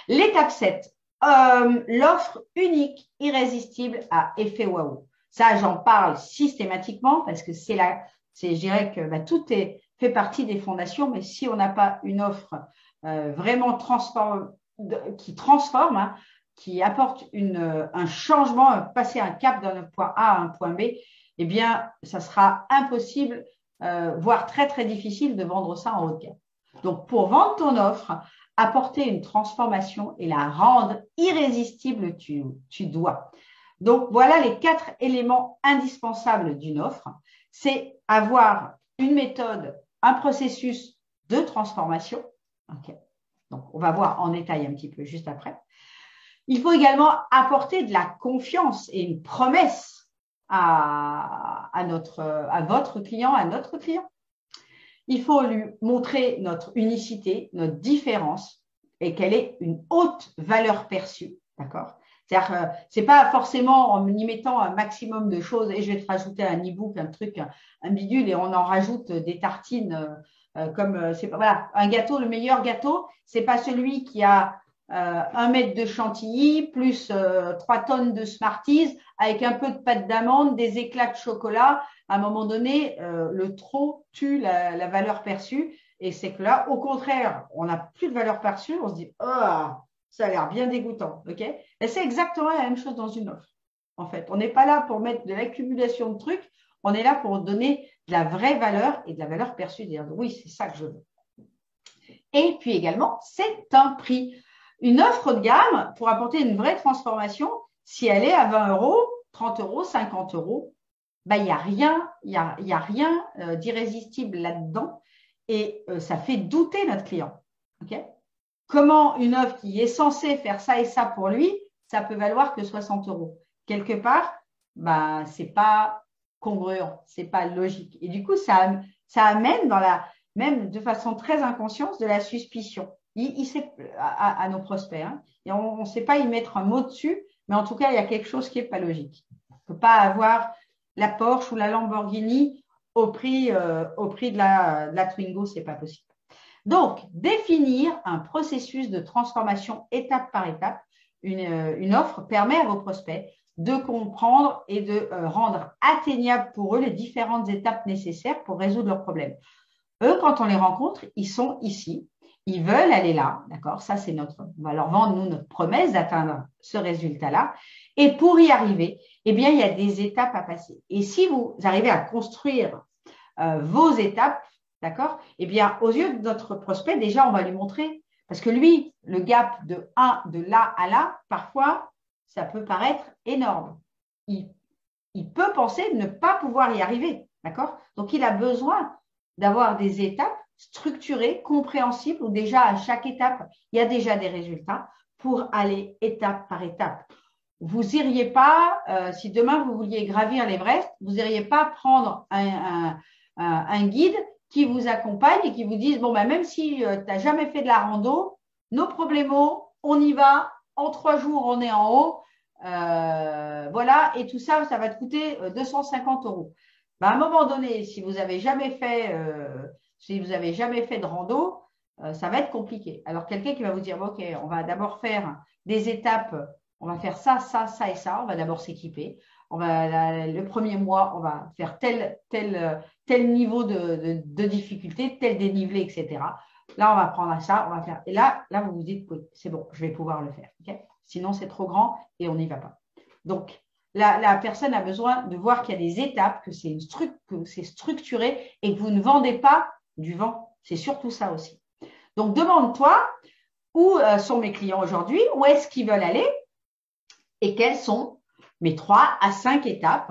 L'étape 7, l'offre unique, irrésistible à effet waouh. Ça, j'en parle systématiquement parce que je dirais que tout fait partie des fondations, mais si on n'a pas une offre vraiment qui transforme, hein, qui apporte un changement, passer un cap d'un point A à un point B, eh bien, ça sera impossible, voire très, très difficile de vendre ça en haut de gamme. Donc, pour vendre ton offre, apporter une transformation et la rendre irrésistible, tu dois. Donc, voilà les 4 éléments indispensables d'une offre. C'est avoir une méthode, un processus de transformation. Okay. Donc, on va voir en détail un petit peu juste après. Il faut également apporter de la confiance et une promesse à votre client, à notre client. Il faut lui montrer notre unicité, notre différence et qu'elle ait une haute valeur perçue. D'accord? C'est-à-dire, c'est pas forcément en y mettant un maximum de choses et je vais te rajouter un e-book, un truc, un bidule et on en rajoute des tartines comme c'est pas voilà un gâteau. Le meilleur gâteau, c'est pas celui qui a 1 mètre de chantilly plus 3 tonnes de Smarties avec un peu de pâte d'amande, des éclats de chocolat. À un moment donné, le trop tue la valeur perçue. Et c'est que là, au contraire, on n'a plus de valeur perçue. On se dit, oh, ça a l'air bien dégoûtant. Okay, et c'est exactement la même chose dans une offre. En fait, on n'est pas là pour mettre de l'accumulation de trucs. On est là pour donner de la vraie valeur et de la valeur perçue. Dire, oui, c'est ça que je veux. Et puis également, c'est un prix. Une offre de gamme, pour apporter une vraie transformation, si elle est à 20 euros, 30 euros, 50 euros, il n'y a rien d'irrésistible là-dedans et ça fait douter notre client. Okay, comment une offre qui est censée faire ça et ça pour lui, ça peut valoir que 60 euros. Quelque part, ce n'est pas congruent, ce n'est pas logique. Et du coup, ça amène même de façon très inconsciente de la suspicion à nos prospects. Hein. Et on ne sait pas y mettre un mot dessus, mais en tout cas, il y a quelque chose qui n'est pas logique. On ne peut pas avoir la Porsche ou la Lamborghini au prix de la Twingo, ce n'est pas possible. Donc, définir un processus de transformation étape par étape, une offre permet à vos prospects de comprendre et de rendre atteignables pour eux les différentes étapes nécessaires pour résoudre leurs problèmes. Eux, quand on les rencontre, ils sont ici, ils veulent aller là, d'accord? Ça, c'est on va leur vendre, nous, notre promesse d'atteindre ce résultat-là. Et pour y arriver, eh bien, il y a des étapes à passer. Et si vous arrivez à construire vos étapes, d'accord? Eh bien, aux yeux de notre prospect, déjà, on va lui montrer, parce que lui, le gap de là à là, parfois, ça peut paraître énorme. Il peut penser ne pas pouvoir y arriver, d'accord? Donc, il a besoin d'avoir des étapes structurées, compréhensibles, où déjà, à chaque étape, il y a déjà des résultats pour aller étape par étape. Vous n'iriez pas, si demain vous vouliez gravir l'Everest, vous n'iriez pas prendre un guide qui vous accompagne et qui vous dise, bon, même si tu n'as jamais fait de la rando, nos problèmes, on y va, en 3 jours, on est en haut, voilà, et tout ça, ça va te coûter 250 euros. À un moment donné, si vous n'avez jamais fait de rando, ça va être compliqué. Alors, quelqu'un qui va vous dire, OK, on va d'abord faire des étapes, on va faire ça, ça, ça et ça, on va d'abord s'équiper. Le premier mois, on va faire tel niveau de difficulté, tel dénivelé, etc. Là, on va prendre ça, on va faire. Et là vous vous dites, oui, c'est bon, je vais pouvoir le faire. Okay, sinon, c'est trop grand et on n'y va pas. Donc, la personne a besoin de voir qu'il y a des étapes, que c'est structuré et que vous ne vendez pas du vent. C'est surtout ça aussi. Donc, demande-toi où sont mes clients aujourd'hui, où est-ce qu'ils veulent aller et quelles sont mes 3 à 5 étapes.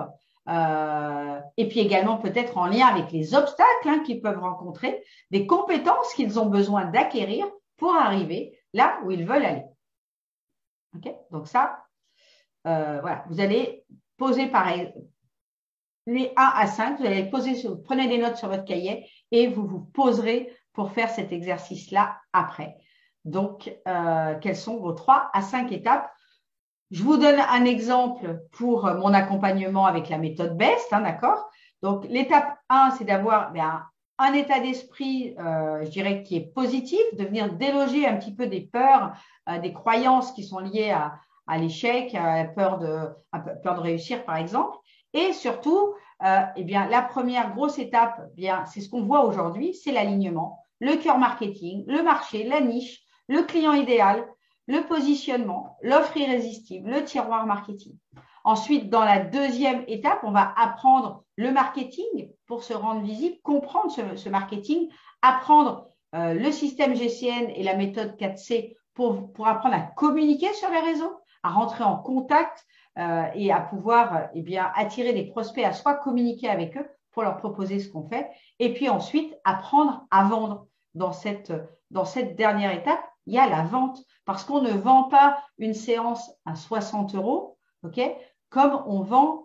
Et puis également peut-être en lien avec les obstacles qu'ils peuvent rencontrer, des compétences qu'ils ont besoin d'acquérir pour arriver là où ils veulent aller. Okay, donc ça, voilà, vous allez poser pareil, les 1 à 5, vous allez prenez des notes sur votre cahier et vous vous poserez pour faire cet exercice-là après. Donc, quelles sont vos 3 à 5 étapes? Je vous donne un exemple pour mon accompagnement avec la méthode BEST, d'accord? Donc, l'étape 1, c'est d'avoir un état d'esprit, je dirais, qui est positif, de venir déloger un petit peu des peurs des croyances qui sont liées à l'échec, à peur de réussir, par exemple. Et surtout, eh bien, la première grosse étape, eh bien, c'est ce qu'on voit aujourd'hui, c'est l'alignement, le cœur marketing, le marché, la niche, le client idéal, le positionnement, l'offre irrésistible, le tiroir marketing. Ensuite, dans la deuxième étape, on va apprendre le marketing pour se rendre visible, comprendre ce marketing, apprendre le système GCN et la méthode 4C pour apprendre à communiquer sur les réseaux, à rentrer en contact et à pouvoir eh bien, attirer des prospects à soit communiquer avec eux pour leur proposer ce qu'on fait. Et puis ensuite, apprendre à vendre. Dans cette dernière étape, il y a la vente. Parce qu'on ne vend pas une séance à 60 €, ok, comme on vend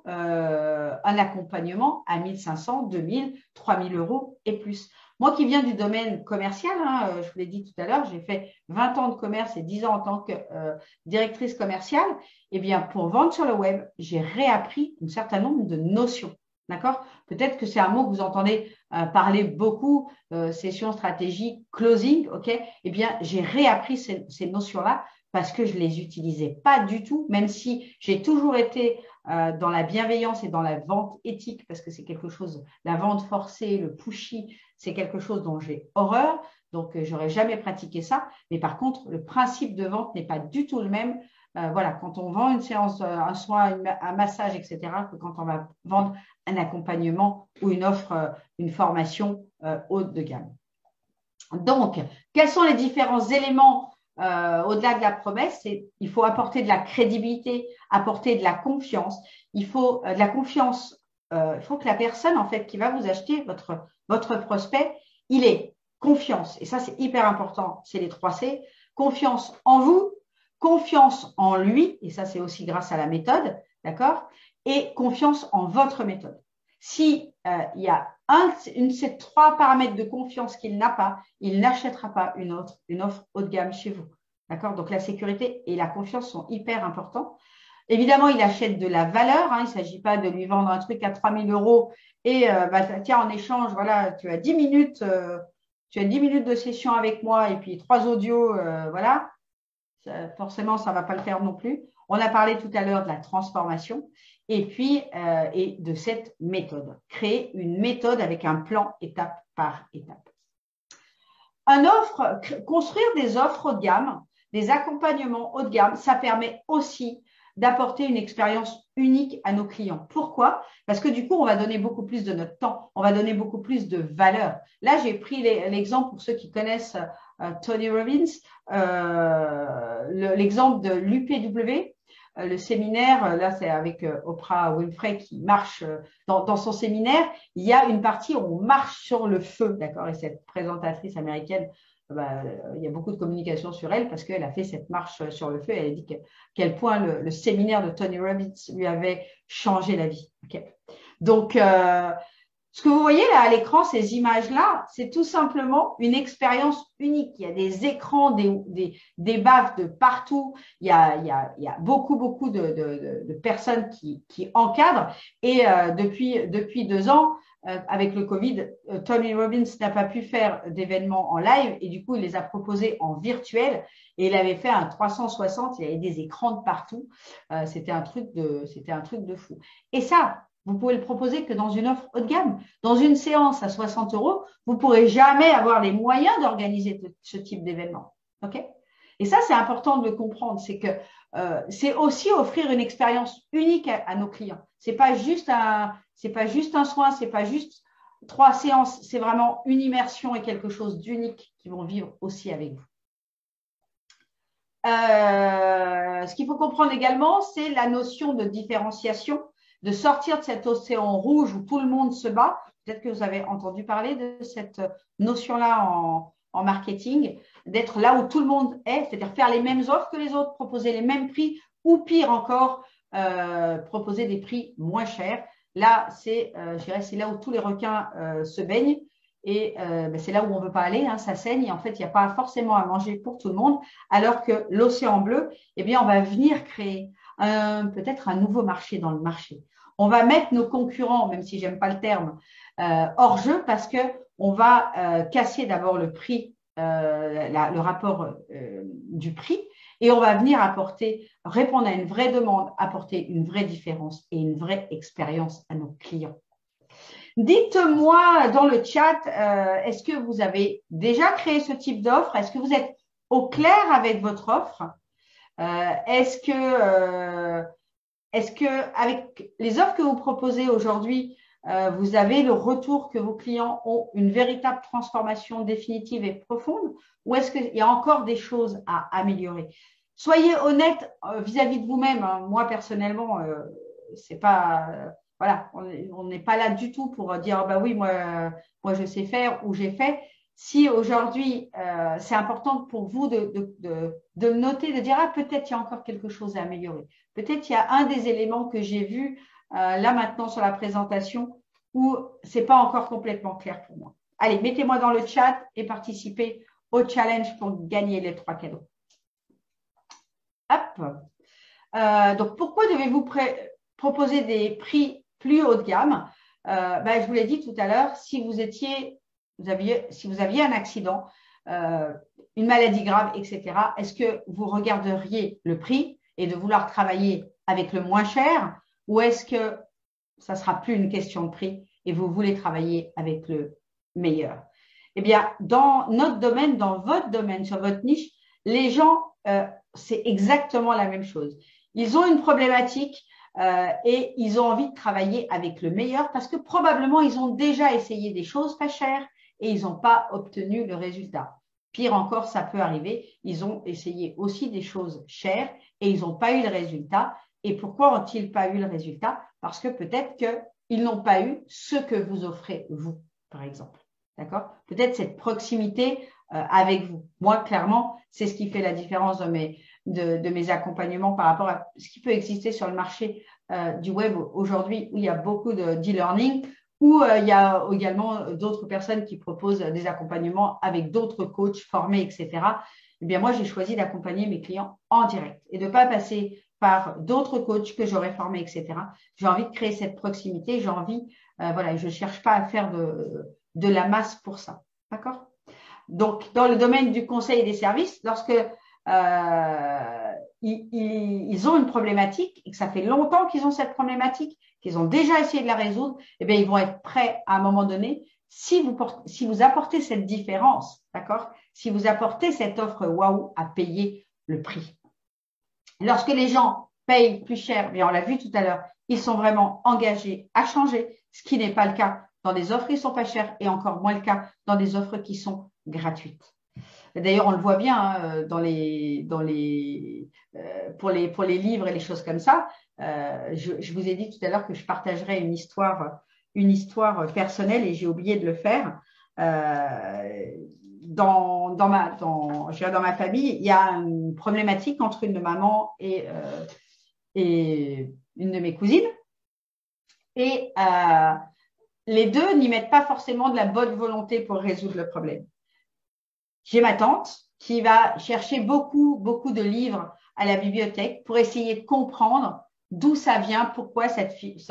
un accompagnement à 1 500, 2 000, 3 000 € et plus. Moi qui viens du domaine commercial, je vous l'ai dit tout à l'heure, j'ai fait 20 ans de commerce et 10 ans en tant que directrice commerciale. Eh bien, pour vendre sur le web, j'ai réappris un certain nombre de notions. D'accord? Peut-être que c'est un mot que vous entendez parler beaucoup, session stratégique, closing, ok? Eh bien, j'ai réappris ces notions-là parce que je les utilisais pas du tout, même si j'ai toujours été dans la bienveillance et dans la vente éthique, parce que c'est quelque chose, la vente forcée, le pushy, c'est quelque chose dont j'ai horreur, donc j'aurais jamais pratiqué ça. Mais par contre, le principe de vente n'est pas du tout le même. Voilà, quand on vend une séance, un soin, un massage, etc., que quand on va vendre un accompagnement ou une offre, une formation haute de gamme. Donc, quels sont les différents éléments au-delà de la promesse? Il faut apporter de la crédibilité, apporter de la confiance. Il faut de la confiance. Il faut que la personne en fait qui va vous acheter, votre prospect, il ait confiance. Et ça, c'est hyper important. C'est les 3 C. Confiance en vous, confiance en lui. Et ça, c'est aussi grâce à la méthode, d'accord? Et confiance en votre méthode. Si il y a ces 3 paramètres de confiance qu'il n'a pas, il n'achètera pas une offre haut de gamme chez vous. D'accord? Donc, la sécurité et la confiance sont hyper importants. Évidemment, il achète de la valeur. Il ne s'agit pas de lui vendre un truc à 3 000 € et tiens, en échange, voilà, tu as 10 minutes, de session avec moi et puis 3 audios, voilà. Forcément, ça ne va pas le faire non plus. On a parlé tout à l'heure de la transformation et puis et de cette méthode. Créer une méthode avec un plan étape par étape. Construire des offres haut de gamme, des accompagnements haut de gamme, ça permet aussi d'apporter une expérience unique à nos clients. Pourquoi? Parce que du coup, on va donner beaucoup plus de notre temps, on va donner beaucoup plus de valeur. Là, j'ai pris l'exemple pour ceux qui connaissent Tony Robbins, l'exemple de l'UPW, le séminaire, là c'est avec Oprah Winfrey qui marche dans son séminaire, il y a une partie où on marche sur le feu, d'accord? Et cette présentatrice américaine, il y a beaucoup de communication sur elle parce qu'elle a fait cette marche sur le feu et elle a dit quel point le séminaire de Tony Robbins lui avait changé la vie. Okay. Donc, ce que vous voyez là à l'écran, ces images-là, c'est tout simplement une expérience unique. Il y a des écrans, des baffes de partout. Il y a beaucoup de personnes qui encadrent. Et depuis 2 ans, avec le Covid, Tony Robbins n'a pas pu faire d'événements en live et du coup, il les a proposés en virtuel. Et il avait fait un 360, il y avait des écrans de partout. C'était un truc de fou. Et ça, vous pouvez le proposer que dans une offre haut de gamme. Dans une séance à 60 €, vous ne pourrez jamais avoir les moyens d'organiser ce type d'événement. Okay? Et ça, c'est important de le comprendre. C'est que c'est aussi offrir une expérience unique à nos clients. C'est pas juste un soin, c'est pas juste 3 séances. C'est vraiment une immersion et quelque chose d'unique qu'ils vont vivre aussi avec vous. Ce qu'il faut comprendre également, c'est la notion de différenciation, de sortir de cet océan rouge où tout le monde se bat. Peut-être que vous avez entendu parler de cette notion-là en marketing, d'être là où tout le monde est, c'est-à-dire faire les mêmes offres que les autres, proposer les mêmes prix ou pire encore, proposer des prix moins chers. Là, c'est là où tous les requins se baignent. Et c'est là où on ne veut pas aller, ça saigne. Et en fait, il n'y a pas forcément à manger pour tout le monde. Alors que l'océan bleu, eh bien, on va venir créer peut-être un nouveau marché dans le marché. On va mettre nos concurrents, même si j'aime pas le terme, hors jeu parce que on va casser d'abord le prix, le rapport du prix. et on va venir répondre à une vraie demande, apporter une vraie différence et une vraie expérience à nos clients. Dites-moi dans le chat, est-ce que vous avez déjà créé ce type d'offre? Est-ce que vous êtes au clair avec votre offre? Est-ce que avec les offres que vous proposez aujourd'hui, vous avez le retour que vos clients ont une véritable transformation définitive et profonde, ou est-ce qu'il y a encore des choses à améliorer? Soyez honnête vis-à-vis de vous-même. Hein. Moi, personnellement, c'est pas… voilà, on n'est pas là du tout pour dire, bah oui, moi je sais faire ou j'ai fait. Si aujourd'hui, c'est important pour vous de noter, de dire, ah, peut-être il y a encore quelque chose à améliorer. Peut-être il y a un des éléments que j'ai vu là maintenant sur la présentation où c'est pas encore complètement clair pour moi. Allez, mettez-moi dans le chat et participez au challenge pour gagner les 3 cadeaux. Hop. Donc, pourquoi devez-vous proposer des prix plus haut de gamme? Je vous l'ai dit tout à l'heure, si vous aviez un accident, une maladie grave, etc., est-ce que vous regarderiez le prix et de vouloir travailler avec le moins cher, ou est-ce que ça ne sera plus une question de prix et vous voulez travailler avec le meilleur? Eh bien, dans notre domaine, dans votre domaine, sur votre niche, les gens, c'est exactement la même chose. Ils ont une problématique et ils ont envie de travailler avec le meilleur parce que probablement, ils ont déjà essayé des choses pas chères et ils n'ont pas obtenu le résultat. Pire encore, ça peut arriver. Ils ont essayé aussi des choses chères et ils n'ont pas eu le résultat. Et pourquoi ont-ils pas eu le résultat? Parce que peut-être qu'ils n'ont pas eu ce que vous offrez, vous, par exemple. D'accord? Peut-être cette proximité avec vous. Moi, clairement, c'est ce qui fait la différence de mes accompagnements par rapport à ce qui peut exister sur le marché du web aujourd'hui où il y a beaucoup d'e-learning, où il y a également d'autres personnes qui proposent des accompagnements avec d'autres coachs formés, etc. Eh bien, moi, j'ai choisi d'accompagner mes clients en direct et de ne pas passer par d'autres coachs que j'aurais formés, etc. J'ai envie de créer cette proximité, j'ai envie, voilà, je ne cherche pas à faire de la masse pour ça. D'accord? Donc, dans le domaine du conseil et des services, lorsque ils ont une problématique et que ça fait longtemps qu'ils ont cette problématique, qu'ils ont déjà essayé de la résoudre, eh bien, ils vont être prêts à un moment donné, si vous apportez cette différence, d'accord, si vous apportez cette offre waouh, à payer le prix. Lorsque les gens payent plus cher, bien on l'a vu tout à l'heure, ils sont vraiment engagés à changer, ce qui n'est pas le cas dans des offres qui ne sont pas chères et encore moins le cas dans des offres qui sont gratuites. D'ailleurs, on le voit bien hein, pour les livres et les choses comme ça. Je vous ai dit tout à l'heure que je partagerais une histoire personnelle et j'ai oublié de le faire. Dans ma famille, il y a une problématique entre une maman et une de mes cousines. Et les deux n'y mettent pas forcément de la bonne volonté pour résoudre le problème. J'ai ma tante qui va chercher beaucoup de livres à la bibliothèque pour essayer de comprendre d'où ça vient, pourquoi sa fille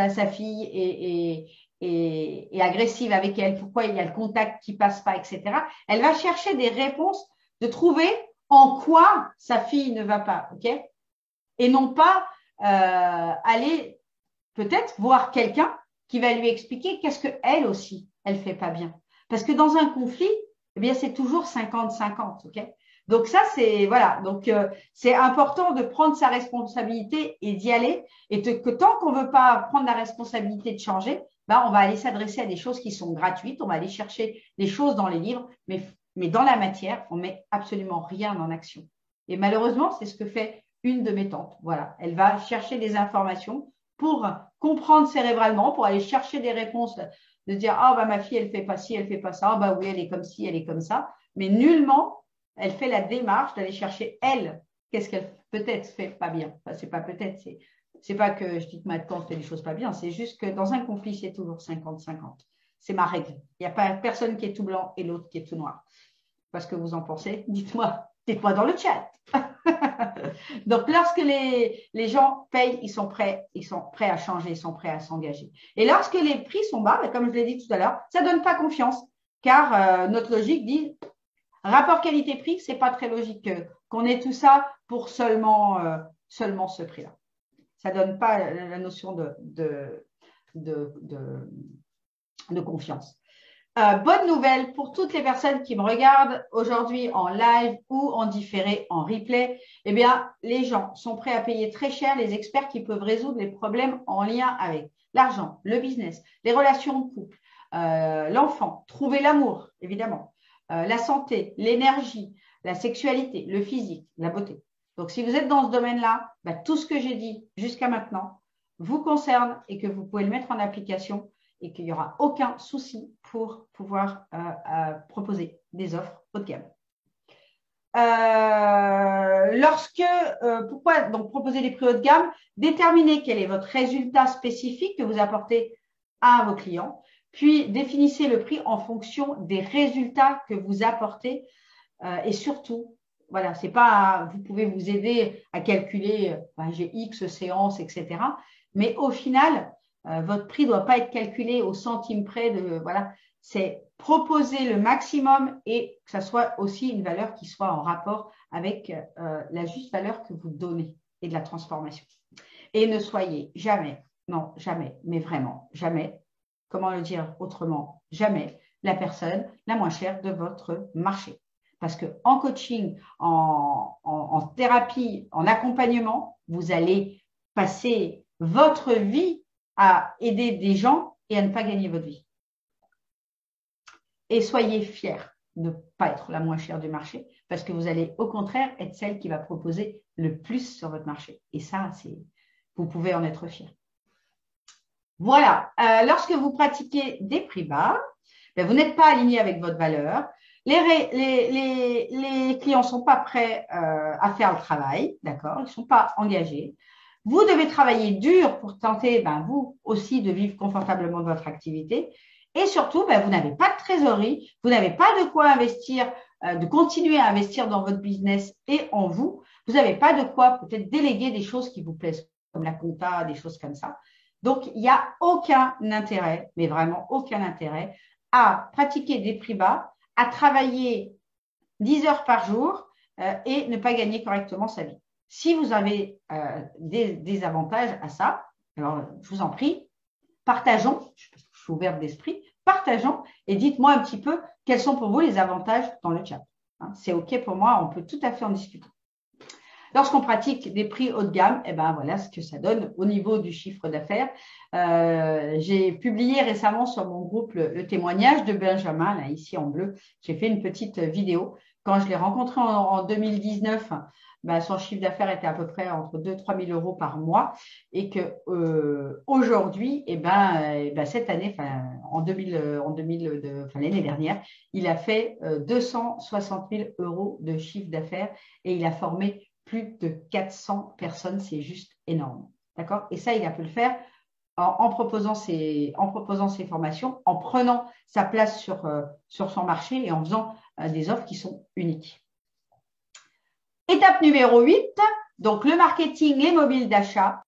est agressive avec elle, pourquoi il y a le contact qui passe pas, etc. Elle va chercher des réponses, de trouver en quoi sa fille ne va pas, ok? Et non pas aller peut-être voir quelqu'un qui va lui expliquer qu'est-ce que elle aussi, elle fait pas bien. Parce que dans un conflit, eh bien, c'est toujours 50-50, ok? Donc ça, c'est voilà. Donc c'est important de prendre sa responsabilité et d'y aller. Et que tant qu'on veut pas prendre la responsabilité de changer, ben, on va aller s'adresser à des choses qui sont gratuites. On va aller chercher des choses dans les livres, mais dans la matière, on met absolument rien en action. Et malheureusement, c'est ce que fait une de mes tantes. Voilà, elle va chercher des informations pour comprendre cérébralement, pour aller chercher des réponses, de dire ah bah ma fille elle fait pas ci, elle fait pas ça, ah bah oui elle est comme ci, elle est comme ça, mais nullement elle fait la démarche d'aller chercher elle qu'est-ce qu'elle peut-être fait pas bien. Enfin, c'est pas peut-être, c'est pas que je dis que ma tante fait des choses pas bien, c'est juste que dans un conflit c'est toujours 50-50. C'est ma règle. Il n'y a pas personne qui est tout blanc et l'autre qui est tout noir. Parce que vous en pensez, dites-moi dans le chat. Donc, lorsque les gens payent, ils sont prêts à changer, ils sont prêts à s'engager. Et lorsque les prix sont bas, comme je l'ai dit tout à l'heure, ça ne donne pas confiance, car notre logique dit Rapport qualité-prix, c'est pas très logique qu'on ait tout ça pour seulement ce prix-là. Ça donne pas la notion de confiance. Bonne nouvelle pour toutes les personnes qui me regardent aujourd'hui en live ou en différé, en replay. Eh bien, les gens sont prêts à payer très cher les experts qui peuvent résoudre les problèmes en lien avec l'argent, le business, les relations de couple, l'enfant, trouver l'amour, évidemment, la santé, l'énergie, la sexualité, le physique, la beauté. Donc, si vous êtes dans ce domaine-là, tout ce que j'ai dit jusqu'à maintenant vous concerne et que vous pouvez le mettre en application et qu'il n'y aura aucun souci pour pouvoir proposer des offres haut de gamme. Pourquoi donc proposer des prix haut de gamme? Déterminez quel est votre résultat spécifique que vous apportez à vos clients, puis définissez le prix en fonction des résultats que vous apportez et surtout, voilà, c'est pas, vous pouvez vous aider à calculer, j'ai X séances, etc. Mais au final, votre prix ne doit pas être calculé au centime près voilà, c'est proposer le maximum et que ça soit aussi une valeur qui soit en rapport avec la juste valeur que vous donnez et de la transformation. Et ne soyez jamais, non, jamais, mais vraiment, jamais, comment le dire autrement, jamais la personne la moins chère de votre marché. Parce qu'en coaching, en thérapie, en accompagnement, vous allez passer votre vie à aider des gens et à ne pas gagner votre vie. Et soyez fiers de ne pas être la moins chère du marché parce que vous allez au contraire être celle qui va proposer le plus sur votre marché. Et ça, vous pouvez en être fiers. Voilà, lorsque vous pratiquez des prix bas, vous n'êtes pas aligné avec votre valeur. Les clients ne sont pas prêts à faire le travail, d'accord? Ils ne sont pas engagés. Vous devez travailler dur pour tenter, vous aussi, de vivre confortablement de votre activité. Et surtout, vous n'avez pas de trésorerie, vous n'avez pas de quoi investir, de continuer à investir dans votre business et en vous. Vous n'avez pas de quoi peut-être déléguer des choses qui vous plaisent, comme la compta, des choses comme ça. Donc, il n'y a aucun intérêt, mais vraiment aucun intérêt, à pratiquer des prix bas, à travailler 10 heures par jour et ne pas gagner correctement sa vie. Si vous avez des avantages à ça, alors je vous en prie, partageons, je suis ouverte d'esprit, partageons et dites-moi un petit peu quels sont pour vous les avantages dans le chat. C'est OK pour moi, on peut tout à fait en discuter. Lorsqu'on pratique des prix haut de gamme, voilà ce que ça donne au niveau du chiffre d'affaires. J'ai publié récemment sur mon groupe le témoignage de Benjamin, là, ici en bleu. J'ai fait une petite vidéo. Quand je l'ai rencontré en 2019, son chiffre d'affaires était à peu près entre 2 000 et 3 000 euros par mois et que aujourd'hui, cette année, l'année dernière, il a fait 260 000 euros de chiffre d'affaires et il a formé plus de 400 personnes, c'est juste énorme. D'accord? Et ça, il a pu le faire en proposant ses formations, en prenant sa place sur son marché et en faisant des offres qui sont uniques. Étape numéro 8, donc le marketing, les mobiles d'achat.